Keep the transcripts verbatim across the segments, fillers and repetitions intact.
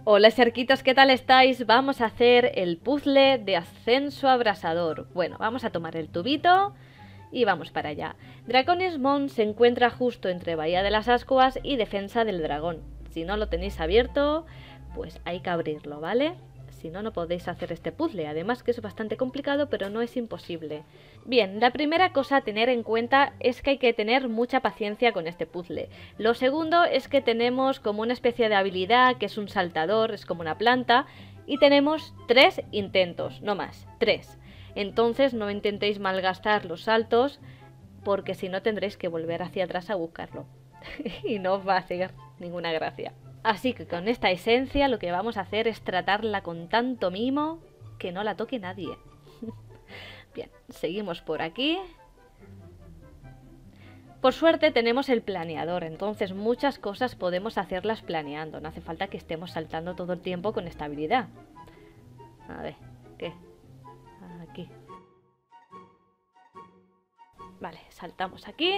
Hola cerquitos, ¿qué tal estáis? Vamos a hacer el puzzle de ascenso abrasador. Bueno, vamos a tomar el tubito y vamos para allá. Draconis Mount se encuentra justo entre Bahía de las Ascuas y Defensa del Dragón. Si no lo tenéis abierto, pues hay que abrirlo, ¿vale? Si no, no podéis hacer este puzzle. Además que es bastante complicado, pero no es imposible. Bien, la primera cosa a tener en cuenta es que hay que tener mucha paciencia con este puzzle. Lo segundo es que tenemos como una especie de habilidad, que es un saltador, es como una planta, y tenemos tres intentos, no más, tres. Entonces no intentéis malgastar los saltos, porque si no tendréis que volver hacia atrás a buscarlo. Y no os va a hacer ninguna gracia. Así que con esta esencia lo que vamos a hacer es tratarla con tanto mimo que no la toque nadie. Bien, seguimos por aquí. Por suerte tenemos el planeador, entonces muchas cosas podemos hacerlas planeando. No hace falta que estemos saltando todo el tiempo con estabilidad. A ver, ¿qué? Aquí. Vale, saltamos aquí.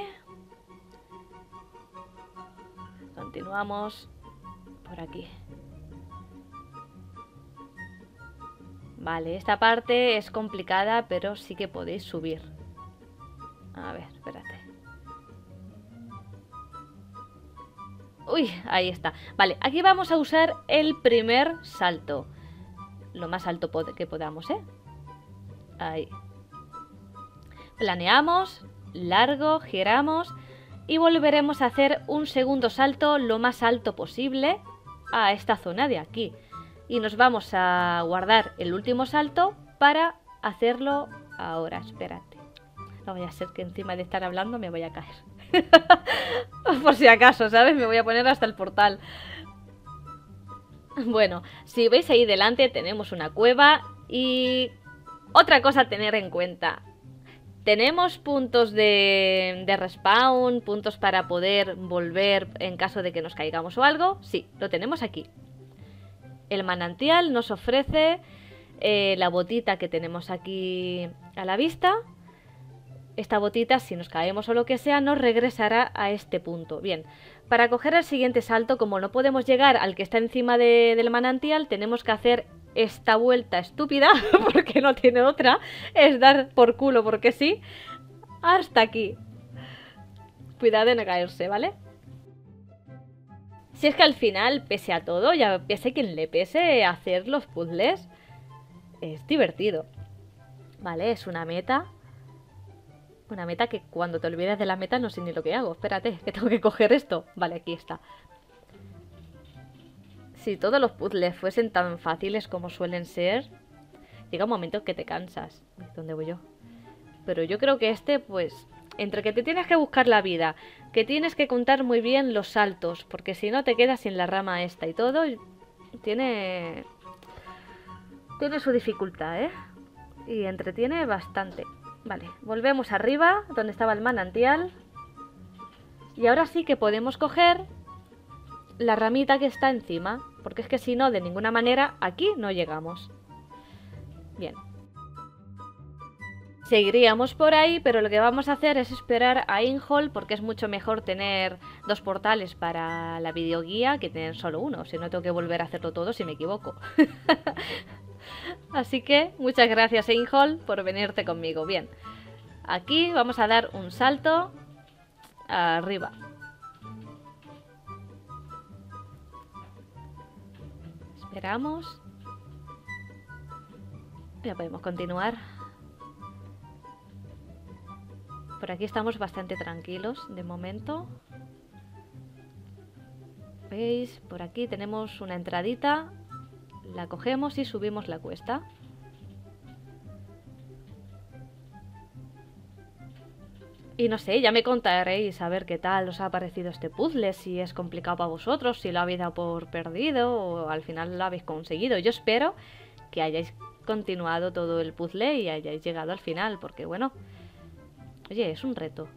Continuamos por aquí. Vale, esta parte es complicada, pero sí que podéis subir. A ver, espérate. Uy, ahí está. Vale, aquí vamos a usar el primer salto. Lo más alto que podamos, ¿eh? Ahí. Planeamos, largo, giramos y volveremos a hacer un segundo salto lo más alto posible a esta zona de aquí. Y nos vamos a guardar el último salto para hacerlo ahora. Espérate. No vaya a ser que encima de estar hablando me voy a caer. Por si acaso, ¿sabes? Me voy a poner hasta el portal. Bueno, si veis ahí delante tenemos una cueva y otra cosa a tener en cuenta. ¿Tenemos puntos de, de respawn, puntos para poder volver en caso de que nos caigamos o algo? Sí, lo tenemos aquí. El manantial nos ofrece eh, la botita que tenemos aquí a la vista. Esta botita, si nos caemos o lo que sea, nos regresará a este punto. Bien, para coger el siguiente salto, como no podemos llegar al que está encima de, del manantial, tenemos que hacer esta vuelta estúpida, porque no tiene otra, es dar por culo porque sí, hasta aquí. Cuidado de no caerse, ¿vale? Si es que al final, pese a todo, ya pese quien le pese hacer los puzzles, es divertido. Vale, es una meta. Una meta que cuando te olvides de la meta no sé ni lo que hago. Espérate, que tengo que coger esto. Vale, aquí está. Si todos los puzzles fuesen tan fáciles como suelen ser, llega un momento que te cansas. ¿Dónde voy yo? Pero yo creo que este, pues, entre que te tienes que buscar la vida, que tienes que contar muy bien los saltos, porque si no te quedas sin la rama esta y todo, tiene... Tiene su dificultad, ¿eh? Y entretiene bastante. Vale, volvemos arriba, donde estaba el manantial. Y ahora sí que podemos coger la ramita que está encima, porque es que si no, de ninguna manera, aquí no llegamos. Bien. Seguiríamos por ahí, pero lo que vamos a hacer es esperar a Inhol, porque es mucho mejor tener dos portales para la videoguía que tener solo uno, si no tengo que volver a hacerlo todo si me equivoco. Así que muchas gracias Inhol por venirte conmigo. Bien, aquí vamos a dar un salto arriba. Esperamos. Ya podemos continuar. Por aquí estamos bastante tranquilos de momento. ¿Veis? Por aquí tenemos una entradita. La cogemos y subimos la cuesta. Y no sé, ya me contaréis a ver qué tal os ha parecido este puzzle, si es complicado para vosotros, si lo habéis dado por perdido o al final lo habéis conseguido. Yo espero que hayáis continuado todo el puzzle y hayáis llegado al final, porque bueno, oye, es un reto.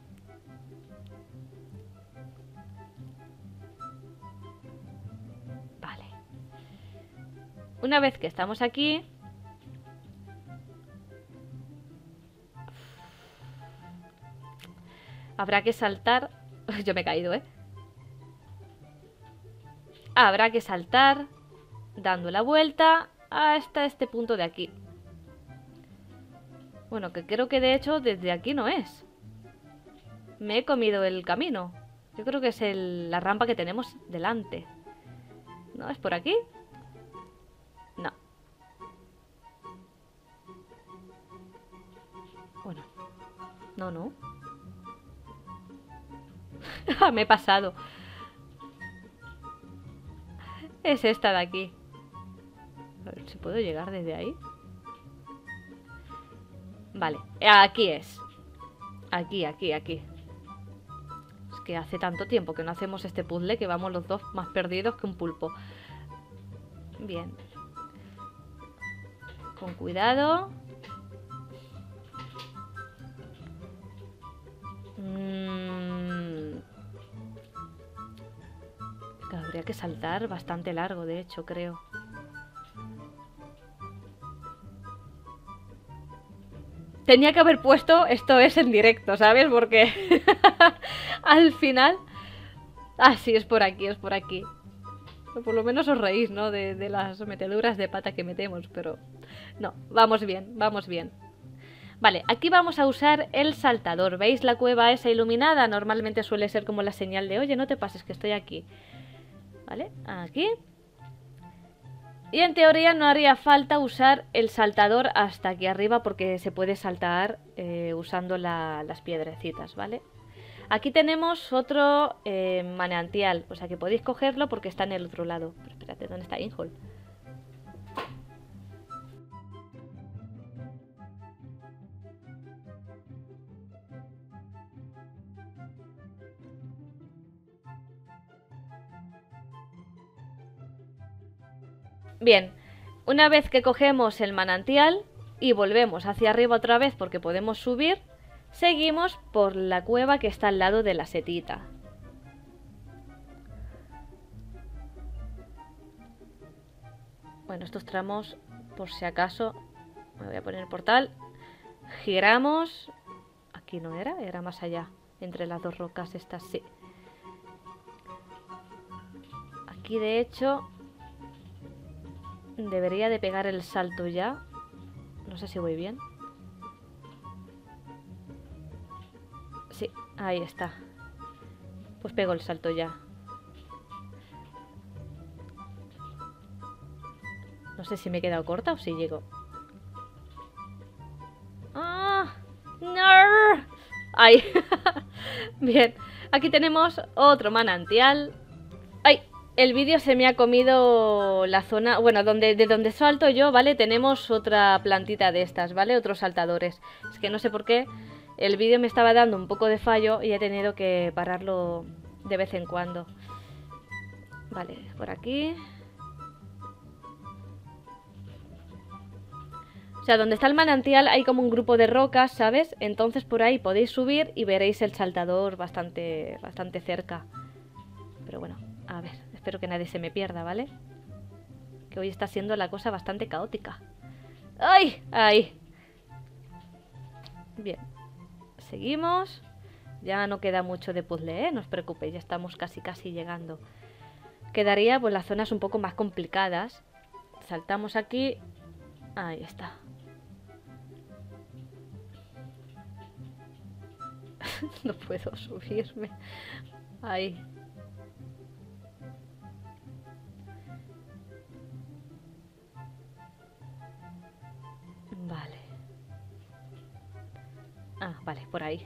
Vale. Una vez que estamos aquí... Habrá que saltar... Yo me he caído, ¿eh? Habrá que saltar dando la vuelta hasta este punto de aquí. Bueno, que creo que de hecho desde aquí no es. Me he comido el camino. Yo creo que es el, la rampa que tenemos delante. ¿No? ¿Es por aquí? No. Bueno. No, no. Me he pasado. Es esta de aquí. A ver si puedo llegar desde ahí. Vale, aquí es. Aquí, aquí, aquí. Es que hace tanto tiempo que no hacemos este puzzle que vamos los dos más perdidos que un pulpo. Bien. Con cuidado. Mm. Habría que saltar bastante largo, de hecho, creo. Tenía que haber puesto esto es en directo, ¿sabes? Porque al final... Ah, sí, es por aquí, es por aquí. Por lo menos os reís, ¿no? De, de las meteduras de pata que metemos, pero... No, vamos bien, vamos bien. Vale, aquí vamos a usar el saltador. ¿Veis la cueva esa iluminada? Normalmente suele ser como la señal de oye, no te pases, que estoy aquí. ¿Vale? Aquí. Y en teoría no haría falta usar el saltador hasta aquí arriba porque se puede saltar eh, usando la, las piedrecitas, ¿vale? Aquí tenemos otro eh, manantial, o sea que podéis cogerlo porque está en el otro lado. Pero espérate, ¿dónde está Inhol? Bien, una vez que cogemos el manantial y volvemos hacia arriba otra vez porque podemos subir, seguimos por la cueva que está al lado de la setita. Bueno, estos tramos, por si acaso, me voy a poner el portal. Giramos. Aquí no era, era más allá, entre las dos rocas estas, sí. Aquí de hecho debería de pegar el salto ya. No sé si voy bien. Sí, ahí está. Pues pego el salto ya. No sé si me he quedado corta o si llego. ¡Ah! ¡No! ¡Ay! Bien. Aquí tenemos otro manantial. ¡Ay! El vídeo se me ha comido la zona... Bueno, donde, de donde salto yo, ¿vale? Tenemos otra plantita de estas, ¿vale? Otros saltadores. Es que no sé por qué el vídeo me estaba dando un poco de fallo y he tenido que pararlo de vez en cuando. Vale, por aquí... O sea, donde está el manantial hay como un grupo de rocas, ¿sabes? Entonces por ahí podéis subir y veréis el saltador bastante, bastante cerca. Pero bueno, a ver, espero que nadie se me pierda, ¿vale? Que hoy está siendo la cosa bastante caótica. ¡Ay! ¡Ay! Bien. Seguimos. Ya no queda mucho de puzzle, ¿eh? No os preocupéis, ya estamos casi casi llegando. Quedaría pues las zonas un poco más complicadas. Saltamos aquí. Ahí está. No puedo subirme. Ahí. Vale. Ah, vale, por ahí.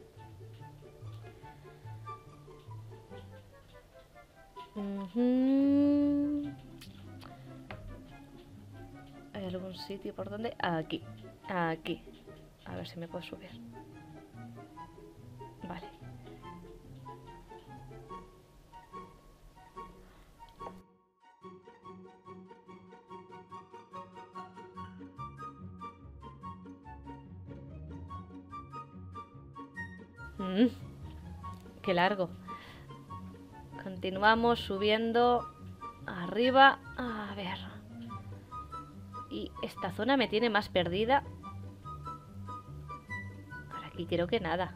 Uh-huh. ¿Hay algún sitio por donde? Aquí. Aquí. A ver si me puedo subir. Vale. Mm, qué largo. Continuamos subiendo arriba. A ver. Y esta zona me tiene más perdida. Por aquí creo que nada.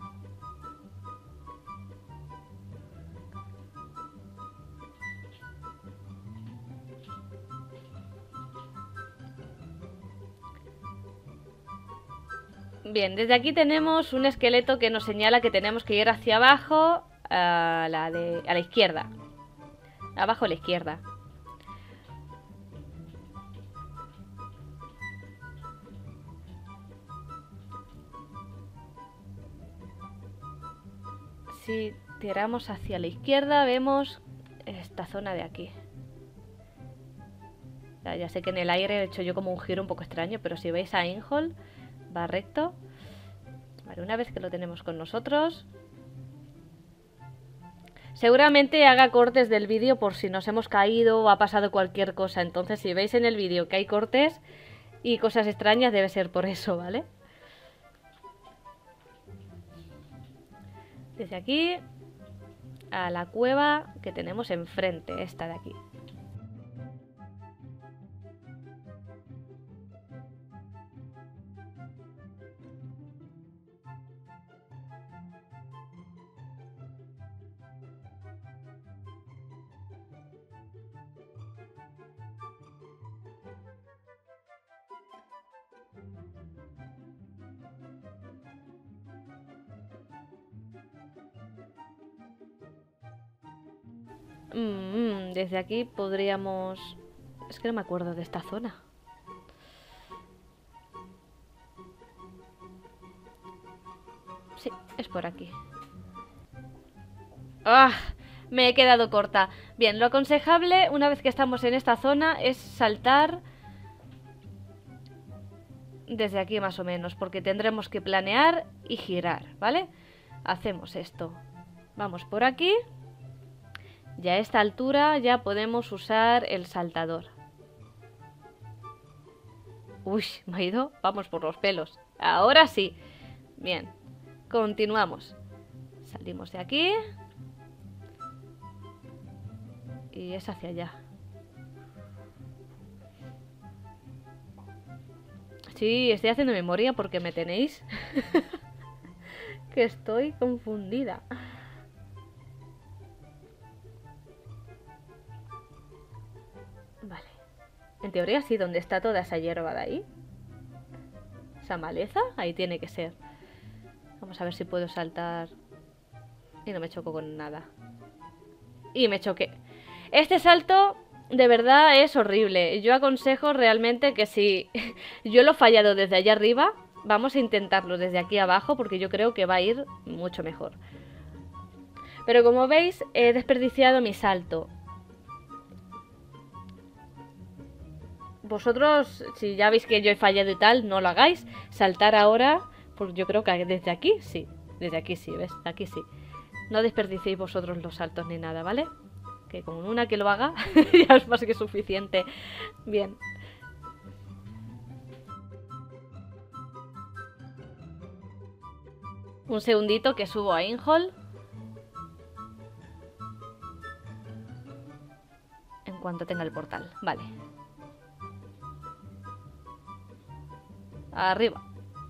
Bien, desde aquí tenemos un esqueleto que nos señala que tenemos que ir hacia abajo, a la, de, a la izquierda. Abajo a la izquierda. Si tiramos hacia la izquierda vemos esta zona de aquí. Ya, ya sé que en el aire he hecho yo como un giro un poco extraño, pero si veis a Einhold va recto. Vale, una vez que lo tenemos con nosotros, seguramente haga cortes del vídeo por si nos hemos caído o ha pasado cualquier cosa. Entonces si veis en el vídeo que hay cortes y cosas extrañas, debe ser por eso, ¿vale? Desde aquí a la cueva que tenemos enfrente, esta de aquí. Mm, desde aquí podríamos... Es que no me acuerdo de esta zona. Sí, es por aquí. ¡Ah! Me he quedado corta. Bien, lo aconsejable una vez que estamos en esta zona es saltar desde aquí más o menos, porque tendremos que planear y girar, ¿vale? Hacemos esto. Vamos por aquí. Y a esta altura ya podemos usar el saltador. Uy, me ha ido, vamos por los pelos. Ahora sí. Bien, continuamos. Salimos de aquí. Y es hacia allá. Sí, estoy haciendo memoria porque me tenéis. Que estoy confundida. Vale. En teoría sí, donde está toda esa hierba de ahí. Esa maleza, ahí tiene que ser. Vamos a ver si puedo saltar. Y no me choco con nada. Y me choqué. Este salto de verdad es horrible. Yo aconsejo realmente que si yo lo he fallado desde allá arriba, vamos a intentarlo desde aquí abajo porque yo creo que va a ir mucho mejor. Pero como veis, he desperdiciado mi salto. Vosotros, si ya veis que yo he fallado y tal, no lo hagáis. Saltar ahora, pues yo creo que desde aquí sí. Desde aquí sí, ¿ves? Aquí sí. No desperdicéis vosotros los saltos ni nada, ¿vale? Que con una que lo haga ya es más que suficiente. Bien. Un segundito que subo a Einhold. En cuanto tenga el portal. Vale. Arriba.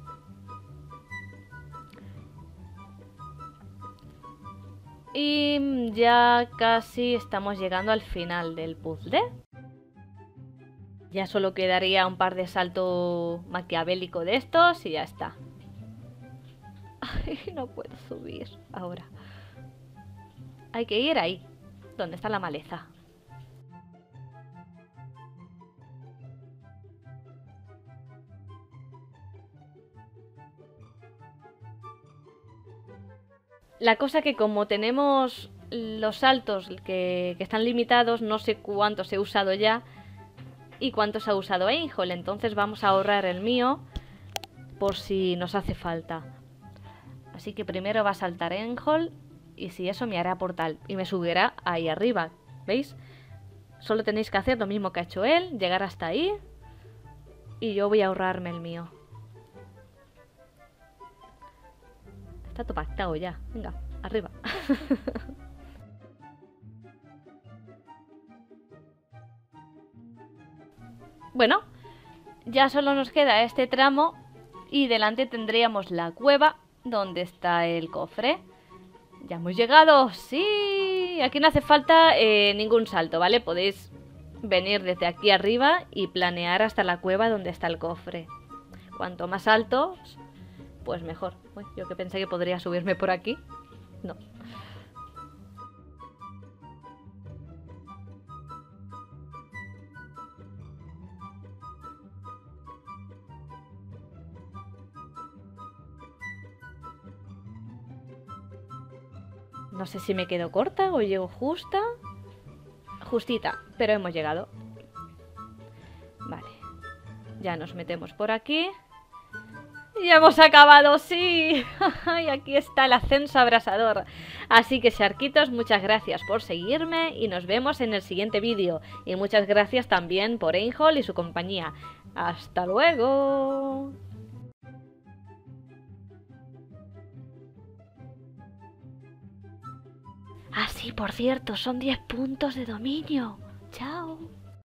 Y ya casi estamos llegando al final del puzzle. Ya solo quedaría un par de saltos maquiavélico de estos y ya está. Ay, no puedo subir ahora. Hay que ir ahí, donde está la maleza. La cosa que como tenemos los saltos que, que están limitados, no sé cuántos he usado ya y cuántos ha usado Einhold. Entonces vamos a ahorrar el mío por si nos hace falta. Así que primero va a saltar Einhold y si eso me hará portal y me subirá ahí arriba. ¿Veis? Solo tenéis que hacer lo mismo que ha hecho él, llegar hasta ahí y yo voy a ahorrarme el mío. Está todo pactado ya. Venga, arriba. Bueno, ya solo nos queda este tramo y delante tendríamos la cueva donde está el cofre. Ya hemos llegado. ¡Sí! Aquí no hace falta eh, ningún salto, ¿vale? Podéis venir desde aquí arriba y planear hasta la cueva donde está el cofre. Cuanto más altos, Pues mejor. Uy, yo que pensé que podría subirme por aquí. No. No sé si me quedo corta o llego justa. Justita, pero hemos llegado. Vale. Ya nos metemos por aquí. ¡Y hemos acabado! ¡Sí! Y aquí está el ascenso abrasador. Así que, Sharkitos, muchas gracias por seguirme y nos vemos en el siguiente vídeo. Y muchas gracias también por Einhol y su compañía. ¡Hasta luego! Ah, sí, por cierto, son diez puntos de dominio. ¡Chao!